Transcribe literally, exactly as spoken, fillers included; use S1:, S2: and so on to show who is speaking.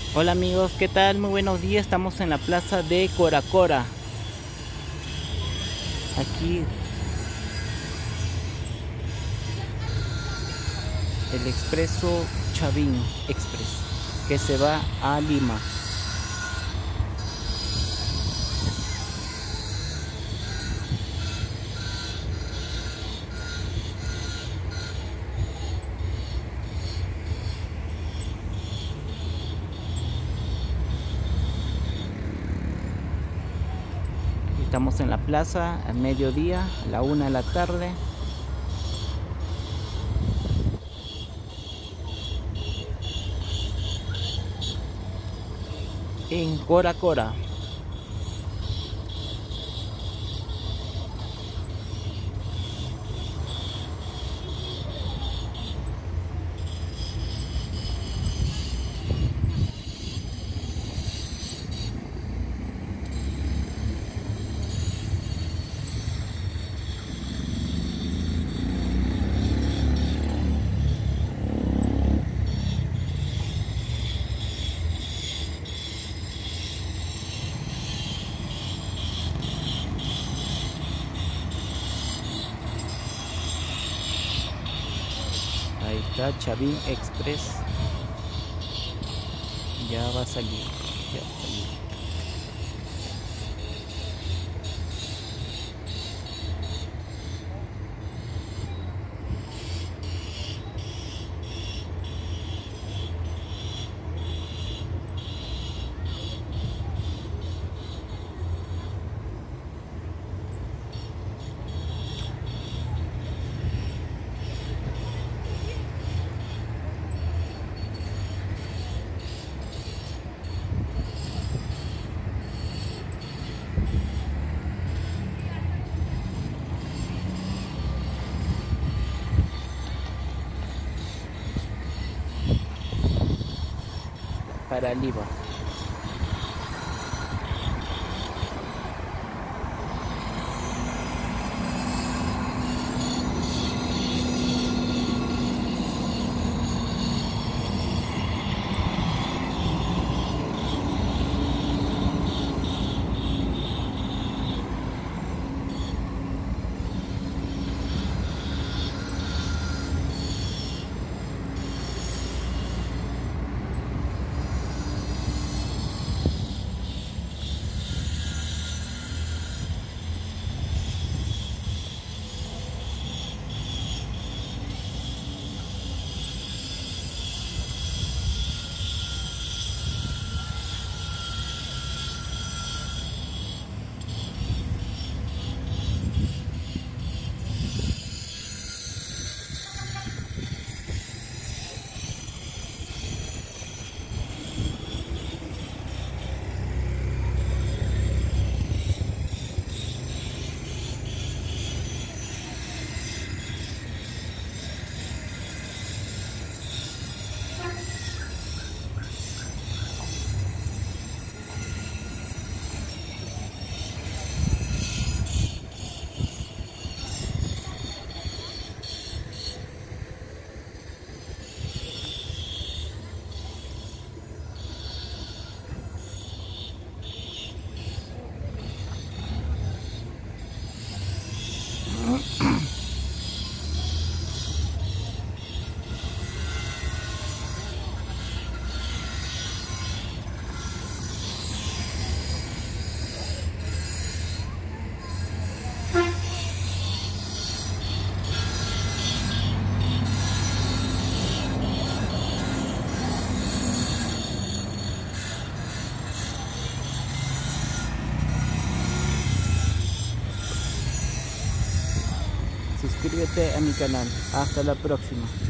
S1: Hola amigos, ¿qué tal? Muy buenos días, estamos en la plaza de Cora Cora. Aquí el expreso Chavín Express que se va a Lima. Estamos en la plaza al mediodía, a la una de la tarde. En Cora Cora. Ahí está Chavín Express. Ya va a salir. Ya va a salir. Para Lima. Suscríbete a mi canal. Hasta la próxima.